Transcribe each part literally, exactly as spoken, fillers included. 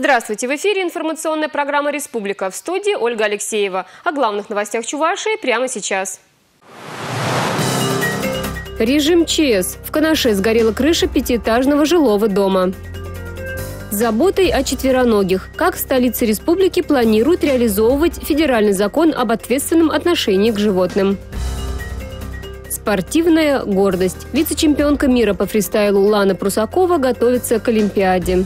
Здравствуйте! В эфире информационная программа «Республика». В студии Ольга Алексеева. О главных новостях Чувашии прямо сейчас. Режим ЧС. В Канаше сгорела крыша пятиэтажного жилого дома. С заботой о четвероногих. Как в столице республики планируют реализовывать федеральный закон об ответственном отношении к животным. Спортивная гордость. Вице-чемпионка мира по фристайлу Лана Прусакова готовится к Олимпиаде.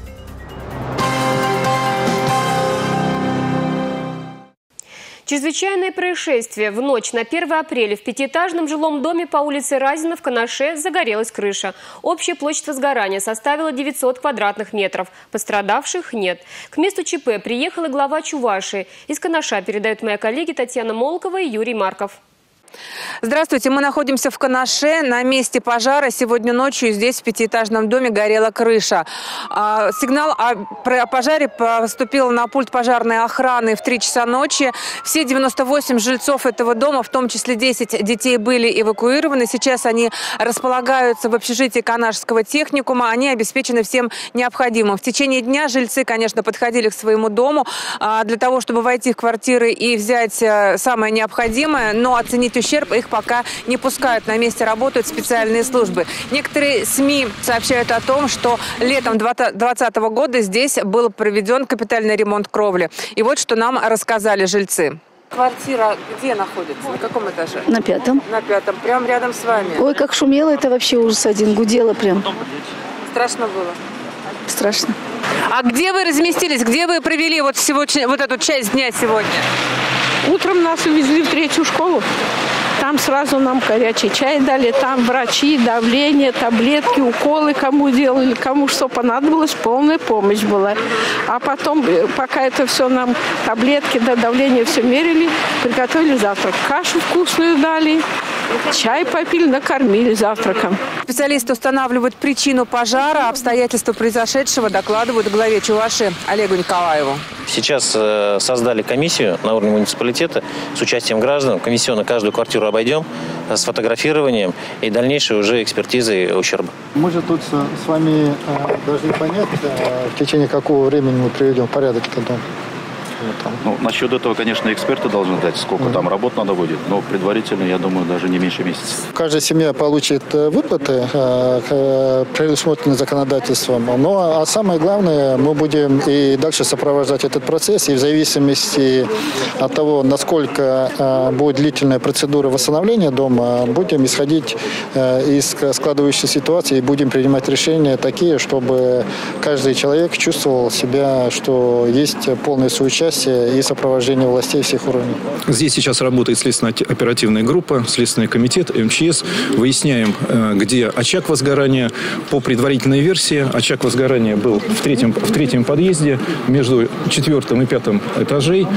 Чрезвычайное происшествие. В ночь на первое апреля в пятиэтажном жилом доме по улице Разина в Канаше загорелась крыша. Общая площадь возгорания составила девятьсот квадратных метров. Пострадавших нет. К месту ЧП приехала глава Чувашии. Из Канаша передают мои коллеги Татьяна Молокова и Юрий Марков. Здравствуйте, мы находимся в Канаше. На месте пожара сегодня ночью здесь в пятиэтажном доме горела крыша. Сигнал о пожаре поступил на пульт пожарной охраны в три часа ночи. Все девяносто восемь жильцов этого дома, в том числе десять детей, были эвакуированы. Сейчас они располагаются в общежитии Канашского техникума. Они обеспечены всем необходимым. В течение дня жильцы, конечно, подходили к своему дому для того, чтобы войти в квартиры и взять самое необходимое, но оценить ущерб их пока не пускают. На месте работают специальные службы. Некоторые СМИ сообщают о том, что летом две тысячи двадцатого года здесь был проведен капитальный ремонт кровли. И вот что нам рассказали жильцы. Квартира где находится? На каком этаже? На пятом. На пятом. Прям рядом с вами. Ой, как шумело, это вообще ужас один. Гудело прям. Страшно было? Страшно. А где вы разместились? Где вы провели вот, сегодня, вот эту часть дня сегодня? Утром нас увезли в третью школу. Там сразу нам горячий чай дали, там врачи, давление, таблетки, уколы кому делали, кому что понадобилось, полная помощь была. А потом, пока это все нам, таблетки, да, давление все мерили, приготовили завтрак. Кашу вкусную дали, чай попили, накормили завтраком. Специалисты устанавливают причину пожара, обстоятельства произошедшего докладывают главе Чувашии Олегу Николаеву. Сейчас э, создали комиссию на уровне муниципалитета с участием граждан. Комиссионно каждую квартиру обойдем с фотографированием и дальнейшей уже экспертизой ущерба. Мы же тут с вами э, должны понять, э, в течение какого времени мы приведем в порядок этот дом. Ну, насчет этого, конечно, эксперты должны дать, сколько mm-hmm. там работ надо будет, но предварительно, я думаю, даже не меньше месяца. Каждая семья получит выплаты, предусмотренные законодательством, но а самое главное, мы будем и дальше сопровождать этот процесс, и в зависимости от того, насколько будет длительная процедура восстановления дома, будем исходить из складывающейся ситуации и будем принимать решения такие, чтобы каждый человек чувствовал себя, что есть полное соучастие и сопровождение властей всех уровней. Здесь сейчас работает следственно-оперативная группа, Следственный комитет, эм че эс. Выясняем, где очаг возгорания. По предварительной версии, очаг возгорания был в третьем, в третьем подъезде между четвертым и пятым этажей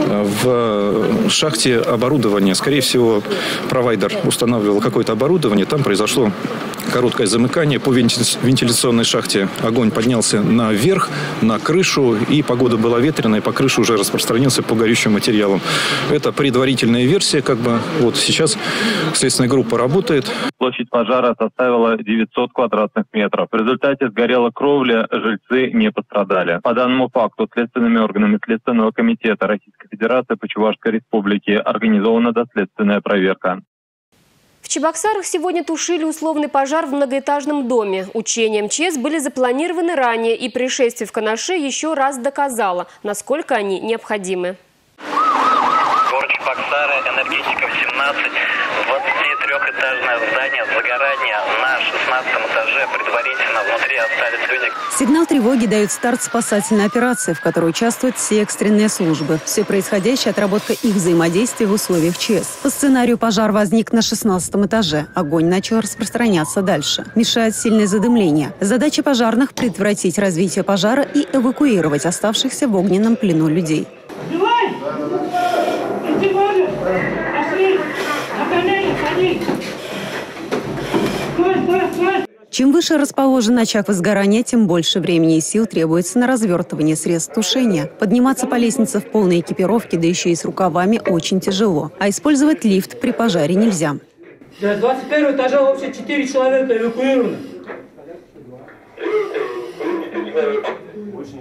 в шахте оборудования. Скорее всего, провайдер устанавливал какое-то оборудование. Там произошло короткое замыкание. По вентиляционной шахте огонь поднялся наверх, на крышу, и погода была ветреная, по крыше уже распространился по горючим материалам. Это предварительная версия, как бы. Вот сейчас следственная группа работает. Площадь пожара составила девятьсот квадратных метров. В результате сгорела кровля, жильцы не пострадали. По данному факту следственными органами Следственного комитета Российской Федерации по Чувашской Республике организована доследственная проверка. В Чебоксарах сегодня тушили условный пожар в многоэтажном доме. Учения эм че эс были запланированы ранее, и происшествие в Канаше еще раз доказало, насколько они необходимы. Город Чебоксары, энергетиков семнадцать, двадцатитрёхэтажное здание, загорание на шестнадцатом этаже, предварительно внутри остались люди. Сигнал тревоги дает старт спасательной операции, в которой участвуют все экстренные службы. Все происходящее – отработка их взаимодействия в условиях ЧС. По сценарию пожар возник на шестнадцатом этаже. Огонь начал распространяться дальше. Мешает сильное задымление. Задача пожарных – предотвратить развитие пожара и эвакуировать оставшихся в огненном плену людей. Чем выше расположен очаг возгорания, тем больше времени и сил требуется на развертывание средств тушения. Подниматься по лестнице в полной экипировке, да еще и с рукавами, очень тяжело. А использовать лифт при пожаре нельзя. С двадцать первого этажа вообще четыре человека эвакуированы.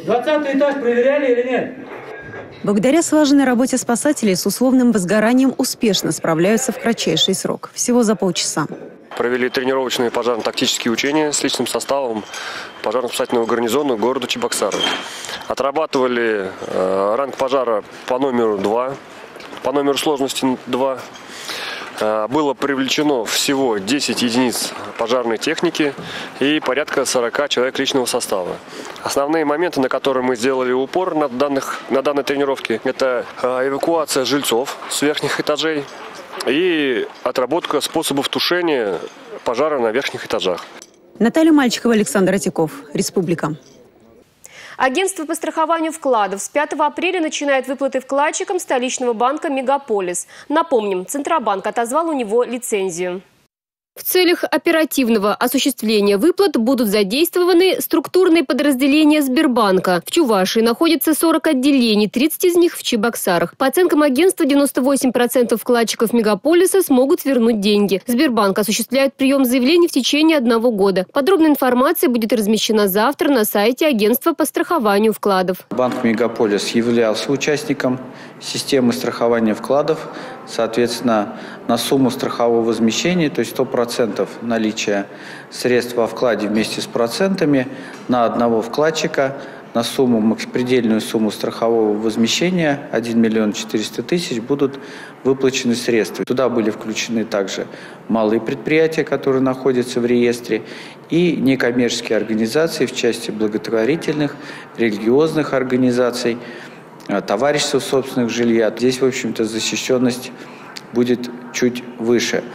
двадцатый этаж проверяли или нет? Благодаря слаженной работе спасателей с условным возгоранием успешно справляются в кратчайший срок. Всего за полчаса. Провели тренировочные пожарно-тактические учения с личным составом пожарно-спасательного гарнизона города Чебоксары. Отрабатывали э, ранг пожара по номеру два, по номеру сложности два. Э, было привлечено всего десять единиц пожарной техники и порядка сорока человек личного состава. Основные моменты, на которые мы сделали упор на, данных, на данной тренировке, это э, эвакуация жильцов с верхних этажей и отработка способов тушения пожара на верхних этажах. Наталья Мальчикова, Александр Атиков, Республика. Агентство по страхованию вкладов с пятого апреля начинает выплаты вкладчикам столичного банка «Мегаполис». Напомним, Центробанк отозвал у него лицензию. В целях оперативного осуществления выплат будут задействованы структурные подразделения Сбербанка. В Чувашии находится сорок отделений, тридцать из них в Чебоксарах. По оценкам агентства, девяносто восемь процентов вкладчиков Мегаполиса смогут вернуть деньги. Сбербанк осуществляет прием заявлений в течение одного года. Подробная информация будет размещена завтра на сайте агентства по страхованию вкладов. Банк Мегаполис являлся участником системы страхования вкладов. Соответственно, на сумму страхового возмещения, то есть сто процентов наличия средств во вкладе вместе с процентами на одного вкладчика, на сумму, предельную сумму страхового возмещения один миллион четыреста тысяч будут выплачены средства. Туда были включены также малые предприятия, которые находятся в реестре, и некоммерческие организации в части благотворительных, религиозных организаций, товарищества собственных жилья. Здесь, в общем-то, защищенность будет чуть выше.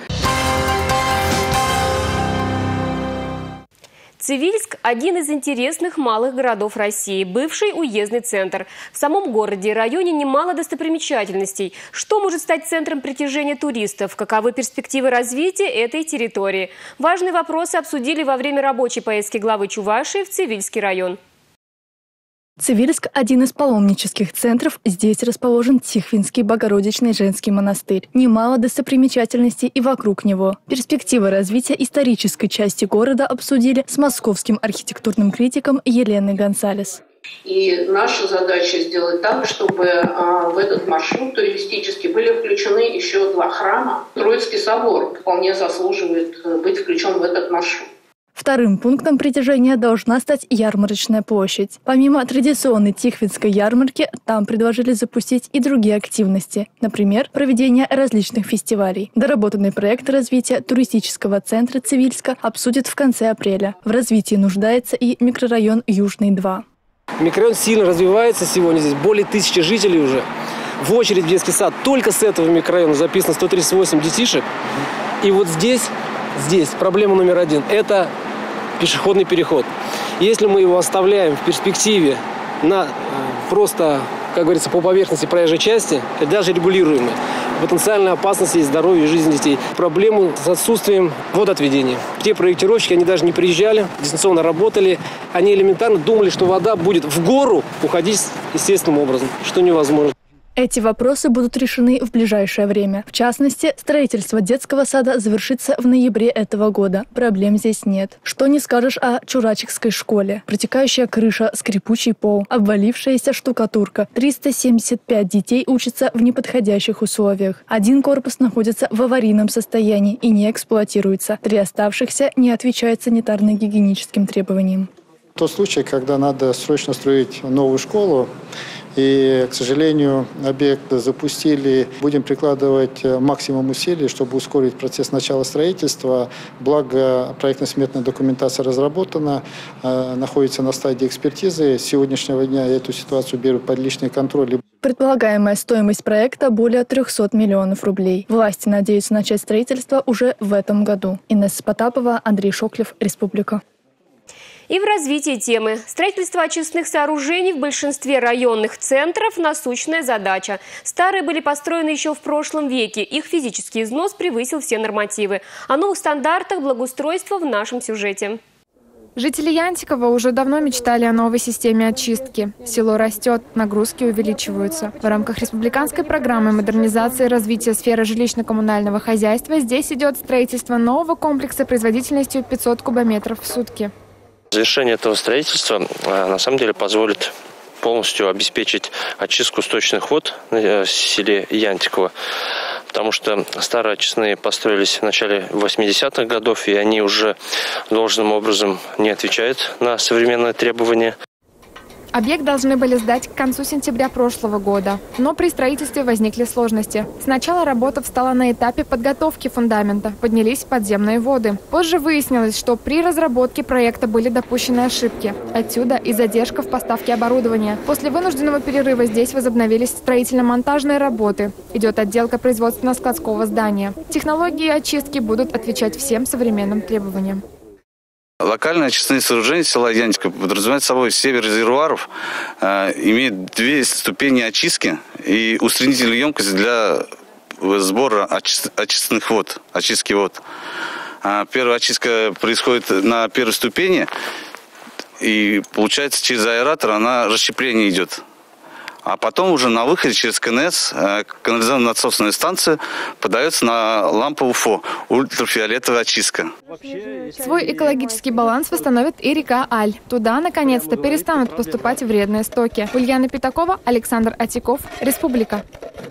Цивильск – один из интересных малых городов России, бывший уездный центр. В самом городе и районе немало достопримечательностей. Что может стать центром притяжения туристов? Каковы перспективы развития этой территории? Важные вопросы обсудили во время рабочей поездки главы Чувашии в Цивильский район. Цивильск – один из паломнических центров. Здесь расположен Тихвинский Богородичный женский монастырь. Немало достопримечательностей и вокруг него. Перспективы развития исторической части города обсудили с московским архитектурным критиком Еленой Гонсалес. И наша задача сделать так, чтобы а, в этот маршрут туристический были включены еще два храма. Троицкий собор вполне заслуживает быть включен в этот маршрут. Вторым пунктом притяжения должна стать ярмарочная площадь. Помимо традиционной Тихвинской ярмарки, там предложили запустить и другие активности. Например, проведение различных фестивалей. Доработанный проект развития туристического центра Цивильска обсудят в конце апреля. В развитии нуждается и микрорайон Южный два. Микрорайон сильно развивается сегодня. Здесь более тысячи жителей уже. В очередь в детский сад только с этого микрорайона записано сто тридцать восемь детишек. И вот здесь, здесь проблема номер один – это пешеходный переход. Если мы его оставляем в перспективе на просто, как говорится, по поверхности проезжей части, даже регулируемой, потенциальная опасность есть здоровью и жизни детей. Проблему с отсутствием водоотведения. Те проектировщики, они даже не приезжали, дистанционно работали. Они элементарно думали, что вода будет в гору уходить естественным образом, что невозможно. Эти вопросы будут решены в ближайшее время. В частности, строительство детского сада завершится в ноябре этого года. Проблем здесь нет. Что не скажешь о Чурачикской школе. Протекающая крыша, скрипучий пол, обвалившаяся штукатурка. триста семьдесят пять детей учатся в неподходящих условиях. Один корпус находится в аварийном состоянии и не эксплуатируется. Три оставшихся не отвечают санитарно-гигиеническим требованиям. Тот случай, когда надо срочно строить новую школу, и, к сожалению, объект запустили. Будем прикладывать максимум усилий, чтобы ускорить процесс начала строительства. Благо, проектно-сметная документация разработана, э, находится на стадии экспертизы. С сегодняшнего дня эту ситуацию берут под личный контроль. Предполагаемая стоимость проекта более трехсот миллионов рублей. Власти надеются начать строительство уже в этом году. Инесса Потапова, Андрей Шоклев, Республика. И в развитии темы. Строительство очистных сооружений в большинстве районных центров – насущная задача. Старые были построены еще в прошлом веке. Их физический износ превысил все нормативы. О новых стандартах благоустройства в нашем сюжете. Жители Янтикова уже давно мечтали о новой системе очистки. Село растет, нагрузки увеличиваются. В рамках республиканской программы модернизации и развития сферы жилищно-коммунального хозяйства здесь идет строительство нового комплекса производительностью пятьсот кубометров в сутки. Завершение этого строительства на самом деле позволит полностью обеспечить очистку сточных вод в селе Янтиково, потому что старые очистные построились в начале восьмидесятых годов, и они уже должным образом не отвечают на современные требования. Объект должны были сдать к концу сентября прошлого года, но при строительстве возникли сложности. Сначала работа встала на этапе подготовки фундамента, поднялись подземные воды. Позже выяснилось, что при разработке проекта были допущены ошибки. Отсюда и задержка в поставке оборудования. После вынужденного перерыва здесь возобновились строительно-монтажные работы. Идет отделка производственно-складского здания. Технологии очистки будут отвечать всем современным требованиям. Локальные очистные сооружения села Янтиково подразумевают собой север резервуаров, э, имеет две ступени очистки и усреднительную емкость для сбора очи- очистных вод, очистки вод. А первая очистка происходит на первой ступени, и получается через аэратор она расщепление идет. А потом уже на выходе через КНС, канализационная насосная станция, подается на лампу УФО, ультрафиолетовая очистка. Свой экологический баланс восстановит и река Аль. Туда, наконец-то, перестанут поступать вредные стоки. Ульяна Пятакова, Александр Атиков, Республика.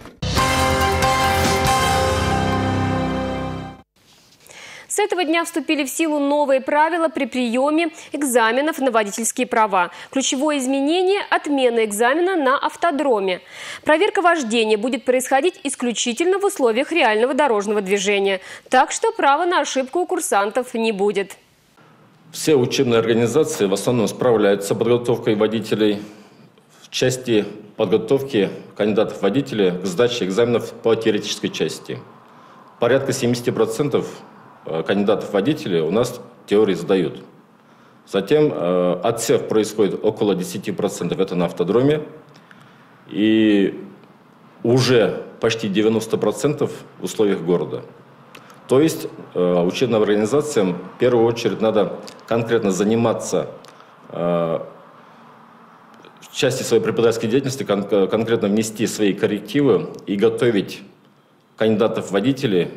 С этого дня вступили в силу новые правила при приеме экзаменов на водительские права. Ключевое изменение – отмена экзамена на автодроме. Проверка вождения будет происходить исключительно в условиях реального дорожного движения. Так что права на ошибку у курсантов не будет. Все учебные организации в основном справляются с подготовкой водителей в части подготовки кандидатов-водителей к сдаче экзаменов по теоретической части. Порядка семидесяти процентов кандидатов-водителей у нас теории сдают. Затем э, отсев происходит около десяти процентов, это на автодроме. И уже почти девяносто процентов в условиях города. То есть э, учебным организациям в первую очередь надо конкретно заниматься э, в части своей преподавательской деятельности, кон конкретно внести свои коррективы и готовить кандидатов-водителей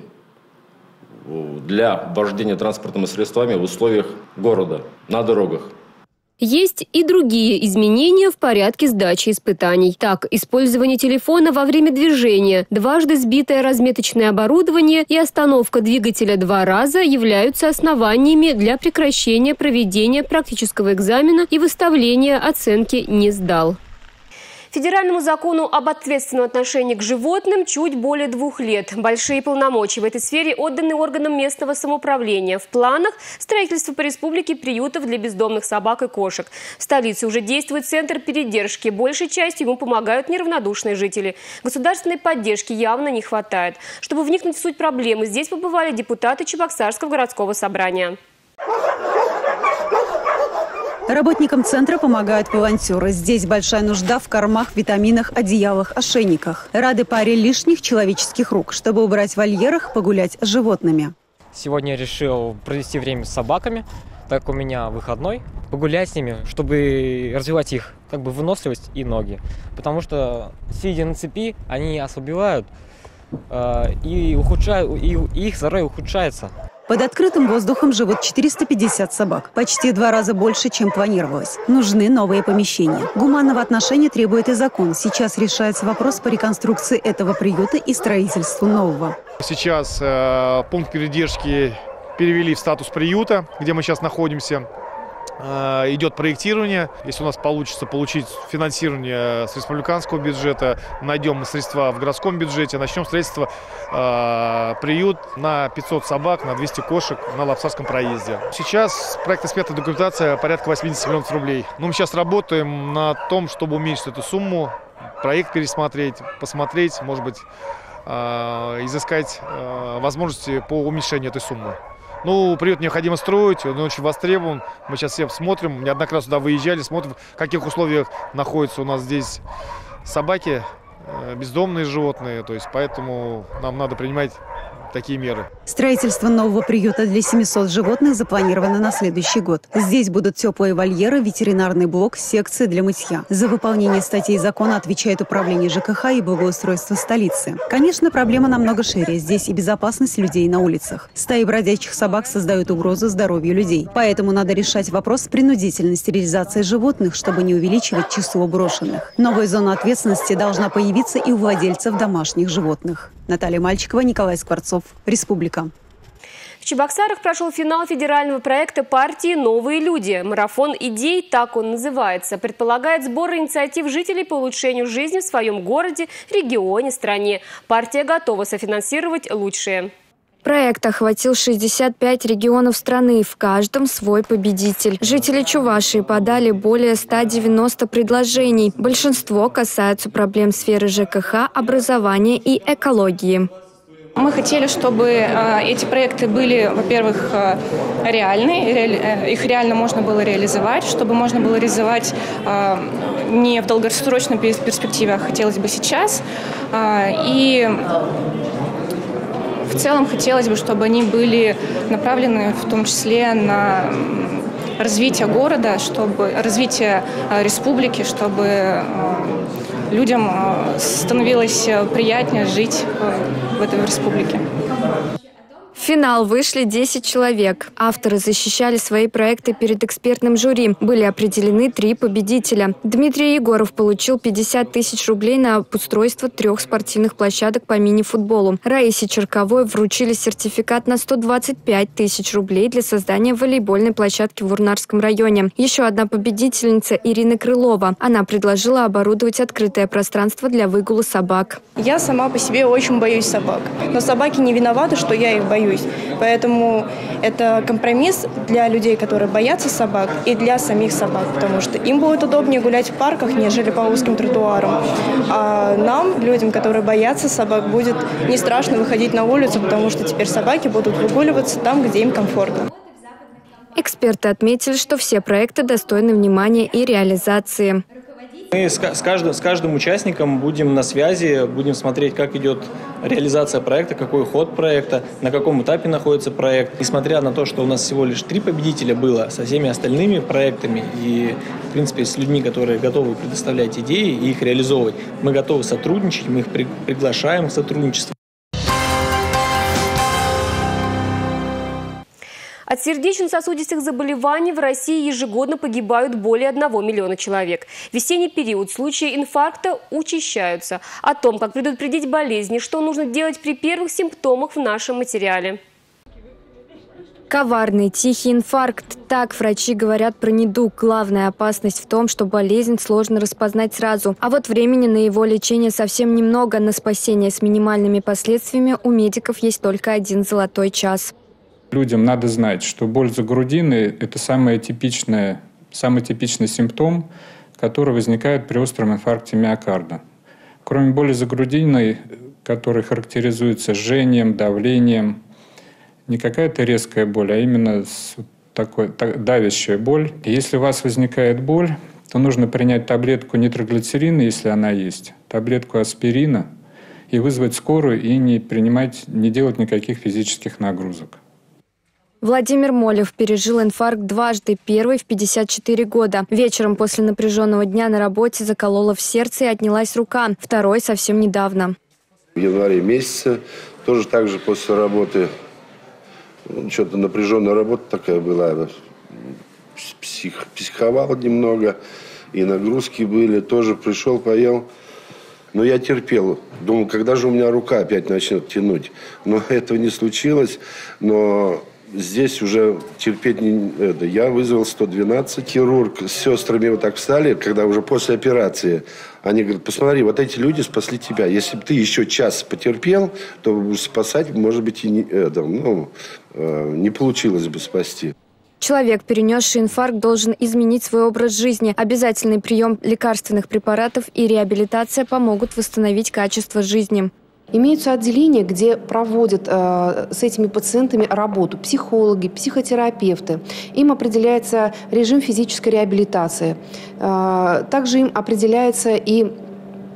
для вождения транспортными средствами в условиях города, на дорогах. Есть и другие изменения в порядке сдачи испытаний. Так, использование телефона во время движения, дважды сбитое разметочное оборудование и остановка двигателя два раза являются основаниями для прекращения проведения практического экзамена и выставления оценки «не сдал». Федеральному закону об ответственном отношении к животным чуть более двух лет. Большие полномочия в этой сфере отданы органам местного самоуправления. В планах строительство по республике приютов для бездомных собак и кошек. В столице уже действует центр передержки. Большей частью ему помогают неравнодушные жители. Государственной поддержки явно не хватает. Чтобы вникнуть в суть проблемы, здесь побывали депутаты Чебоксарского городского собрания. Работникам центра помогают волонтеры. Здесь большая нужда в кормах, витаминах, одеялах, ошейниках. Рады паре лишних человеческих рук, чтобы убрать в вольерах, погулять с животными. Сегодня я решил провести время с собаками, так как у меня выходной, погулять с ними, чтобы развивать их как бы выносливость и ноги. Потому что, сидя на цепи, они ослабевают э, и, ухудшают, и их здоровье ухудшается. Под открытым воздухом живут четыреста пятьдесят собак. Почти в два раза больше, чем планировалось. Нужны новые помещения. Гуманного отношения требует и закон. Сейчас решается вопрос по реконструкции этого приюта и строительству нового. Сейчас э, пункт передержки перевели в статус приюта, где мы сейчас находимся. Э, идет проектирование. Если у нас получится получить финансирование с республиканского бюджета, найдем мы средства в городском бюджете, начнем строительство э, приют на пятьсот собак, на двести кошек на Лапсарском проезде. Сейчас проектно-сметная документация порядка восьмидесяти миллионов рублей. Но мы сейчас работаем на том, чтобы уменьшить эту сумму, проект пересмотреть, посмотреть, может быть, э, изыскать э, возможности по уменьшению этой суммы. Ну, приют необходимо строить, он очень востребован. Мы сейчас все смотрим, неоднократно сюда выезжали, смотрим, в каких условиях находятся у нас здесь собаки, бездомные животные. То есть, поэтому нам надо принимать такие меры. Строительство нового приюта для семисот животных запланировано на следующий год. Здесь будут теплые вольеры, ветеринарный блок, секции для мытья. За выполнение статей закона отвечает Управление ЖКХ и благоустройства столицы. Конечно, проблема намного шире. Здесь и безопасность людей на улицах. Стаи бродячих собак создают угрозу здоровью людей. Поэтому надо решать вопрос принудительной стерилизации животных, чтобы не увеличивать число брошенных. Новая зона ответственности должна появиться и у владельцев домашних животных. Наталья Мальчикова, Николай Скворцов, Республика. В Чебоксарах прошел финал федерального проекта партии «Новые люди». Марафон идей, так он называется, предполагает сбор инициатив жителей по улучшению жизни в своем городе, регионе, стране. Партия готова софинансировать лучшее. Проект охватил шестьдесят пять регионов страны, в каждом свой победитель. Жители Чувашии подали более ста девяноста предложений. Большинство касаются проблем сферы ЖКХ, образования и экологии. Мы хотели, чтобы э, эти проекты были, во-первых, э, реальны, ре, э, их реально можно было реализовать, чтобы можно было реализовать э, не в долгосрочной перспективе, а хотелось бы сейчас. Э, и в целом хотелось бы, чтобы они были направлены в том числе на развитие города, чтобы развитие республики, чтобы людям становилось приятнее жить в этой республике. В финал вышли десять человек. Авторы защищали свои проекты перед экспертным жюри. Были определены три победителя. Дмитрий Егоров получил пятьдесят тысяч рублей на обустройство трех спортивных площадок по мини-футболу. Раисе Черковой вручили сертификат на сто двадцать пять тысяч рублей для создания волейбольной площадки в Урнарском районе. Еще одна победительница Ирина Крылова. Она предложила оборудовать открытое пространство для выгула собак. Я сама по себе очень боюсь собак. Но собаки не виноваты, что я их боюсь. Поэтому это компромисс для людей, которые боятся собак, и для самих собак, потому что им будет удобнее гулять в парках, нежели по узким тротуарам. А нам, людям, которые боятся собак, будет не страшно выходить на улицу, потому что теперь собаки будут выгуливаться там, где им комфортно. Эксперты отметили, что все проекты достойны внимания и реализации. Мы с каждым, с каждым участником будем на связи, будем смотреть, как идет реализация проекта, какой ход проекта, на каком этапе находится проект. Несмотря на то, что у нас всего лишь три победителя было, со всеми остальными проектами и, в принципе, с людьми, которые готовы предоставлять идеи и их реализовывать, мы готовы сотрудничать, мы их при, приглашаем к сотрудничеству. От сердечно-сосудистых заболеваний в России ежегодно погибают более одного миллиона человек. В весенний период случаи инфаркта учащаются. О том, как предупредить болезни, что нужно делать при первых симптомах в нашем материале. Коварный тихий инфаркт. Так врачи говорят про недуг. Главная опасность в том, что болезнь сложно распознать сразу. А вот времени на его лечение совсем немного. На спасение с минимальными последствиями у медиков есть только один золотой час. Людям надо знать, что боль за грудиной – это самый типичный, самый типичный симптом, который возникает при остром инфаркте миокарда. Кроме боли за грудиной, которая характеризуется жжением, давлением, не какая-то резкая боль, а именно такой, так, давящая боль. И если у вас возникает боль, то нужно принять таблетку нитроглицерина, если она есть, таблетку аспирина, и вызвать скорую, и не принимать, не делать никаких физических нагрузок. Владимир Молев пережил инфаркт дважды. Первый в пятьдесят четыре года. Вечером после напряженного дня на работе заколола в сердце и отнялась рука. Второй совсем недавно. В январе месяце тоже так же после работы. Что-то напряженная работа такая была. Псих, психовал немного. И нагрузки были. Тоже пришел, поел. Но я терпел. Думал, когда же у меня рука опять начнет тянуть. Но этого не случилось. Но... Здесь уже терпеть не... Это, я вызвал сто двенадцать. Хирург с сестрами вот так встали, когда уже после операции. Они говорят, посмотри, вот эти люди спасли тебя. Если бы ты еще час потерпел, то спасать, может быть, и не, это, ну, э, не получилось бы спасти. Человек, перенесший инфаркт, должен изменить свой образ жизни. Обязательный прием лекарственных препаратов и реабилитация помогут восстановить качество жизни. Имеются отделения, где проводят э, с этими пациентами работу психологи, психотерапевты. Им определяется режим физической реабилитации. Э, также им определяется и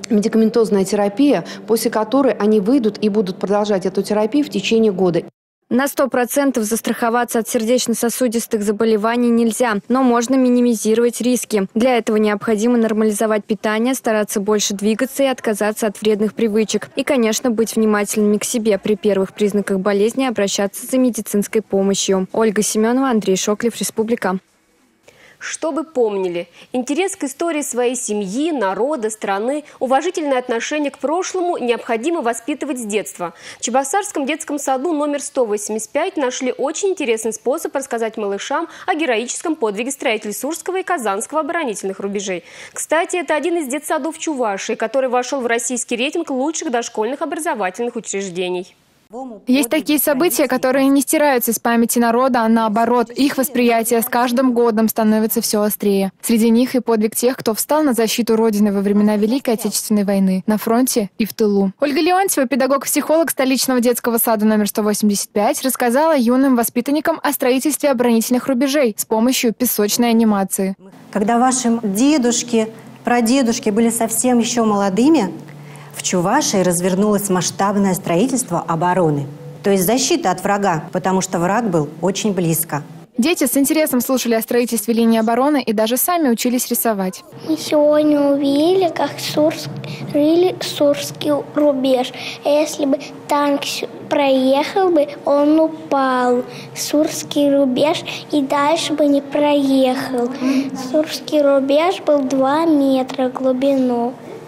медикаментозная терапия, после которой они выйдут и будут продолжать эту терапию в течение года. На сто процентов застраховаться от сердечно-сосудистых заболеваний нельзя, но можно минимизировать риски. Для этого необходимо нормализовать питание, стараться больше двигаться и отказаться от вредных привычек. И, конечно, быть внимательными к себе. При первых признаках болезни обращаться за медицинской помощью. Ольга Семенова, Андрей Шоклев, Республика. Чтобы помнили, интерес к истории своей семьи, народа, страны, уважительное отношение к прошлому необходимо воспитывать с детства. В Чебоксарском детском саду номер сто восемьдесят пять нашли очень интересный способ рассказать малышам о героическом подвиге строителей Сурского и Казанского оборонительных рубежей. Кстати, это один из детсадов Чувашии, который вошел в российский рейтинг лучших дошкольных образовательных учреждений. Есть такие события, которые не стираются из памяти народа, а наоборот, их восприятие с каждым годом становится все острее. Среди них и подвиг тех, кто встал на защиту Родины во времена Великой Отечественной войны, на фронте и в тылу. Ольга Леонтьева, педагог-психолог столичного детского сада номер сто восемьдесят пять, рассказала юным воспитанникам о строительстве оборонительных рубежей с помощью песочной анимации. Когда ваши дедушки, прадедушки были совсем еще молодыми, в Чувашии развернулось масштабное строительство обороны. То есть защита от врага, потому что враг был очень близко. Дети с интересом слушали о строительстве линии обороны и даже сами учились рисовать. Мы сегодня увидели, как Сурск, рыли Сурский рубеж. А если бы танк проехал бы, он упал. Сурский рубеж и дальше бы не проехал. Сурский рубеж был два метра в глубину,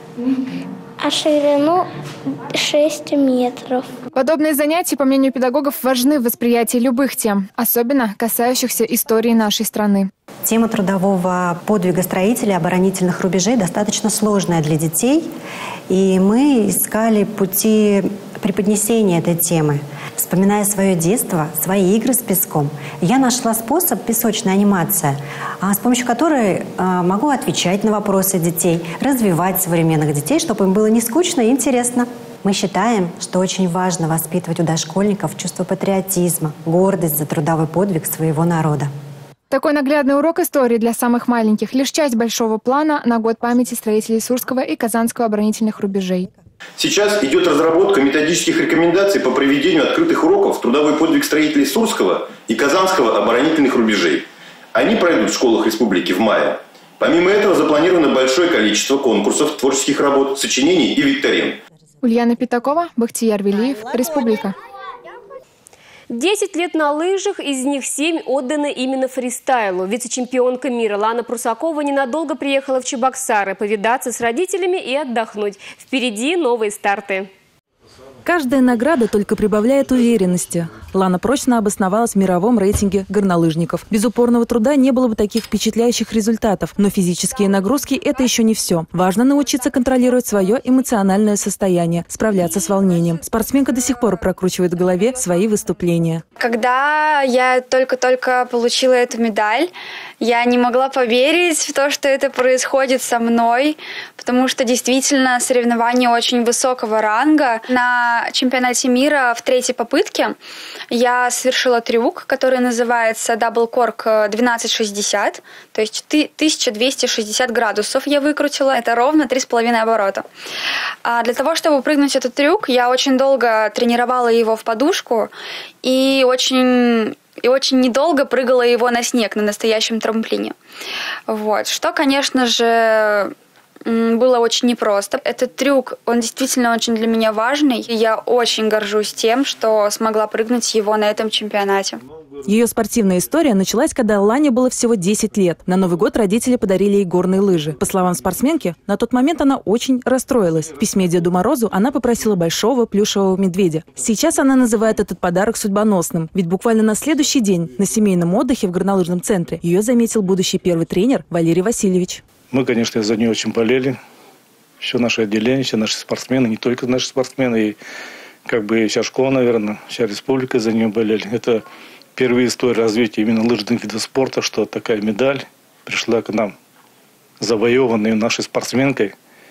а ширину шесть метров. Подобные занятия, по мнению педагогов, важны в восприятии любых тем, особенно касающихся истории нашей страны. Тема трудового подвига строителей оборонительных рубежей достаточно сложная для детей, и мы искали пути преподнесения этой темы. Вспоминая свое детство, свои игры с песком, я нашла способ песочная анимация, с помощью которой могу отвечать на вопросы детей, развивать современных детей, чтобы им было не скучно и интересно. Мы считаем, что очень важно воспитывать у дошкольников чувство патриотизма, гордость за трудовой подвиг своего народа. Такой наглядный урок истории для самых маленьких – лишь часть большого плана на год памяти строителей Сурского и Казанского оборонительных рубежей. Сейчас идет разработка методических рекомендаций по проведению открытых уроков «Трудовой подвиг строителей Сурского и Казанского оборонительных рубежей». Они пройдут в школах республики в мае. Помимо этого запланировано большое количество конкурсов, творческих работ, сочинений и викторин. Ульяна Пятакова, Бахтияр Велиев, Республика. Десять лет на лыжах, из них семь отданы именно фристайлу. Вице-чемпионка мира Лана Прусакова ненадолго приехала в Чебоксары повидаться с родителями и отдохнуть. Впереди новые старты. Каждая награда только прибавляет уверенности. Лана прочно обосновалась в мировом рейтинге горнолыжников. Без упорного труда не было бы таких впечатляющих результатов. Но физические нагрузки – это еще не все. Важно научиться контролировать свое эмоциональное состояние, справляться с волнением. Спортсменка до сих пор прокручивает в голове свои выступления. Когда я только-только получила эту медаль, я не могла поверить в то, что это происходит со мной, потому что действительно соревнования очень высокого ранга. На чемпионате мира в третьей попытке я совершила трюк, который называется даблкорк двенадцать шестьдесят, то есть тысяча двести шестьдесят градусов я выкрутила, это ровно три с половиной оборота. А для того, чтобы прыгнуть этот трюк, я очень долго тренировала его в подушку и очень... И очень недолго прыгала его на снег на настоящем трамплине. Вот. Что, конечно же, было очень непросто. Этот трюк, он действительно очень для меня важный. И я очень горжусь тем, что смогла прыгнуть его на этом чемпионате. Ее спортивная история началась, когда Лане было всего десять лет. На Новый год родители подарили ей горные лыжи. По словам спортсменки, на тот момент она очень расстроилась. В письме Деду Морозу она попросила большого плюшевого медведя. Сейчас она называет этот подарок судьбоносным. Ведь буквально на следующий день на семейном отдыхе в горнолыжном центре ее заметил будущий первый тренер Валерий Васильевич. Мы, конечно, за нее очень болели. Все наше отделение, все наши спортсмены, не только наши спортсмены, и как бы вся школа, наверное, вся республика за нее болели. Это первая история развития именно лыжных видов спорта, что такая медаль пришла к нам, завоеванная нашей спортсменкой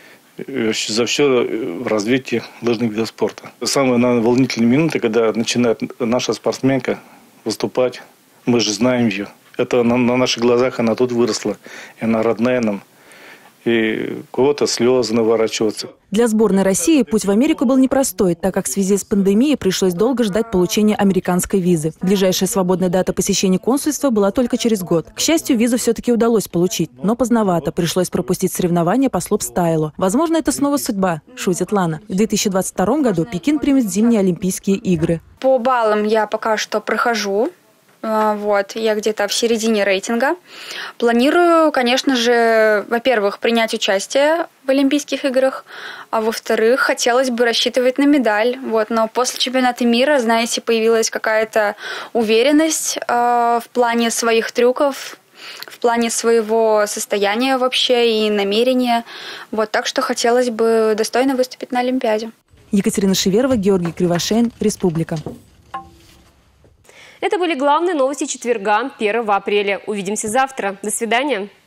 за все в развитии лыжных видов спорта. Самые, наверное, волнительные минуты, когда начинает наша спортсменка выступать, мы же знаем ее. Это на, на наших глазах она тут выросла, и она родная нам. и у кого-то слезы наворачиваются. Для сборной России путь в Америку был непростой, так как в связи с пандемией пришлось долго ждать получения американской визы. Ближайшая свободная дата посещения консульства была только через год. К счастью, визу все-таки удалось получить, но поздновато. Пришлось пропустить соревнования по слоупстайлу. Возможно, это снова судьба, шутит Лана. В две тысячи двадцать втором году Пекин примет зимние Олимпийские игры. По баллам я пока что прохожу. Вот, я где-то в середине рейтинга. Планирую, конечно же, во-первых, принять участие в Олимпийских играх, а во-вторых, хотелось бы рассчитывать на медаль. Вот, но после чемпионата мира, знаете, появилась какая-то уверенность э, в плане своих трюков, в плане своего состояния вообще и намерения. Вот, так что хотелось бы достойно выступить на Олимпиаде. Екатерина Шеверова, Георгий Кривошеин, Республика. Это были главные новости четверга, первого апреля. Увидимся завтра. До свидания.